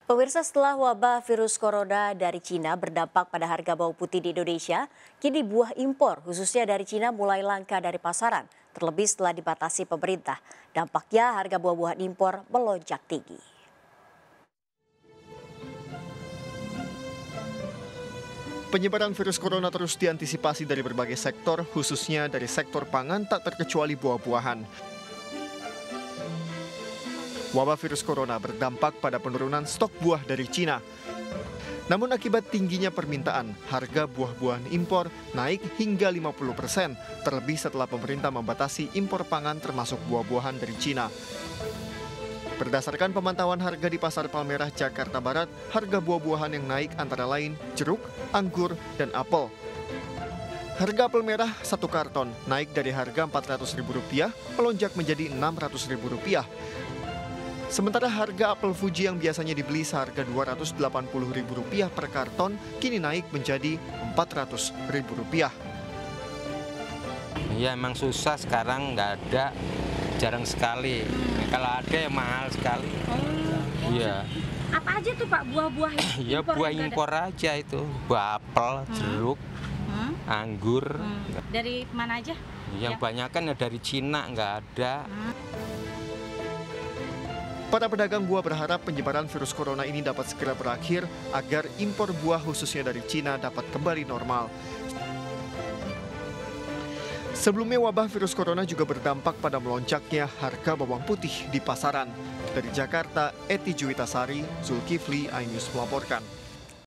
Pemirsa, setelah wabah virus corona dari Cina berdampak pada harga bawang putih di Indonesia, kini buah impor khususnya dari Cina mulai langka dari pasaran, terlebih setelah dibatasi pemerintah. Dampaknya harga buah-buahan impor melonjak tinggi. Penyebaran virus corona terus diantisipasi dari berbagai sektor, khususnya dari sektor pangan tak terkecuali buah-buahan. Wabah virus corona berdampak pada penurunan stok buah dari Cina. Namun akibat tingginya permintaan, harga buah-buahan impor naik hingga 50%, terlebih setelah pemerintah membatasi impor pangan termasuk buah-buahan dari Cina. Berdasarkan pemantauan harga di Pasar Palmerah, Jakarta Barat, harga buah-buahan yang naik antara lain jeruk, anggur, dan apel. Harga apel merah 1 karton naik dari harga Rp400.000 melonjak menjadi Rp600.000. Sementara harga apel Fuji yang biasanya dibeli seharga Rp280.000 per karton kini naik menjadi Rp400.000. Ya emang susah sekarang, nggak ada, jarang sekali. Kalau ada ya mahal sekali. Iya. Apa aja tuh Pak buah-buah Ya buah impor aja itu, buah apel, jeruk, anggur. Dari mana aja? Yang banyak kan ya dari Cina, nggak ada. Para pedagang buah berharap penyebaran virus corona ini dapat segera berakhir agar impor buah khususnya dari Cina dapat kembali normal. Sebelumnya wabah virus corona juga berdampak pada melonjaknya harga bawang putih di pasaran. Dari Jakarta, Eti Juwitasari, Zulkifli, iNews melaporkan.